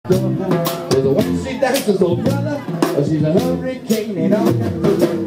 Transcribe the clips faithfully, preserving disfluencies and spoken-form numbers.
There's a one she dances, oh brother, oh, she's a hurricane and all that.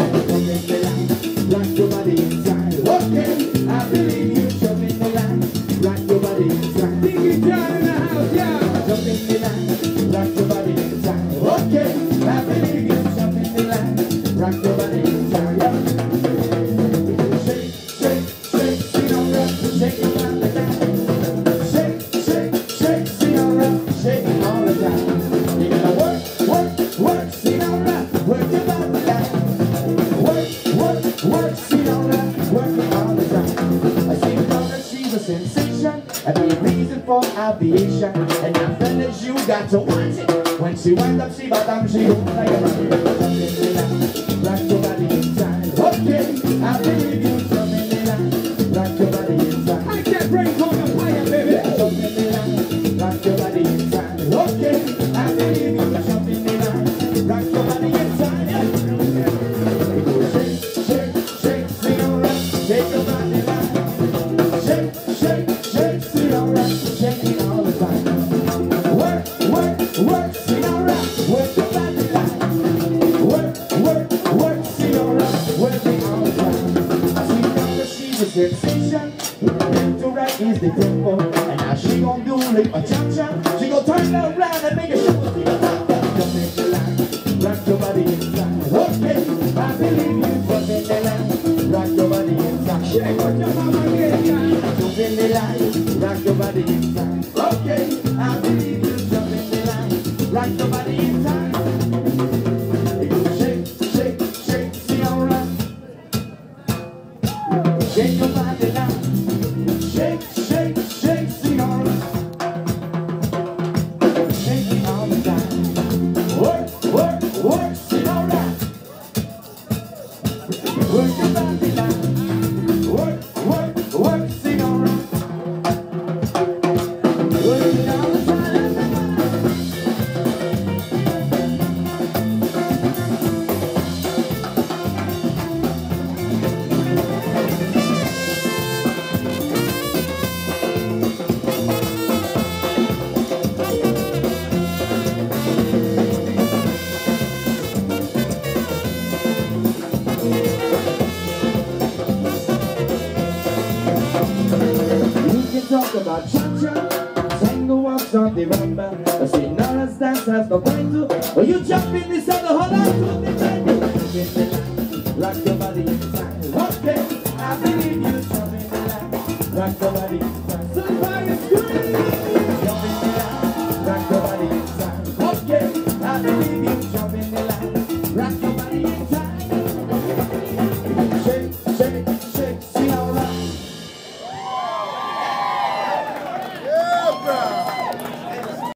Rock your body inside. Okay, I believe you. Jump in the line. Rock your body inside. Dig it down in the house, yeah. Jump in the line. Rock your body inside. Okay, I believe you. Jump in the line. Rock your body inside, yeah. Shake, shake, shake, senora, shake your body down. Shake, shake, shake, senora, shake it all the time. You gotta work, work, work, senora, work your body down. Work, work, work, senora, work it all the time. I see Donna, she's a sensation, a big reason for aviation. And now fellas, you got to watch it. When she winds up, she bottom, she goes like a rocket. Rock your body inside. Okay, I believe you. Jump in the line. Rock your body inside. I can't break on the fire, baby. Jump in the line. Rock your body inside. Okay, I believe you. Jump in the line. Rock your body inside. Shake, shake, shake, senora. Shake your body line. Shake, shake, shake, senora. Shake it all the time. Work, work, work, senora. Work your body line. Work, work, work, senora. Work it all the time. I see Donna, she's a sensation. Left to right is the tempo. And now she gon' do like a cha-cha. She gon' turn around and make a show. Jump in the line. Rock your body inside. Okay, I believe you. Jump in the line. Rock your body inside. Shake what your mama gave you. Jump in the line. Rock your body inside. Okay, I believe you. Jump in the line. Rock your body inside. Shake, shake, shake, senora. Shake your body now. Shake, shake, shake, senora. Shake it all the time. Work, work, work, senora. Work your body now. Work, work, work, senora. Work it all the time. Talk about cha-cha, tango walks on the rumba. The senora's dance has no point to. Or you jump in this other whole lot to the tango. Jump in the line, rock your body inside. Okay, I believe you. Jump in the line, rock your body inside.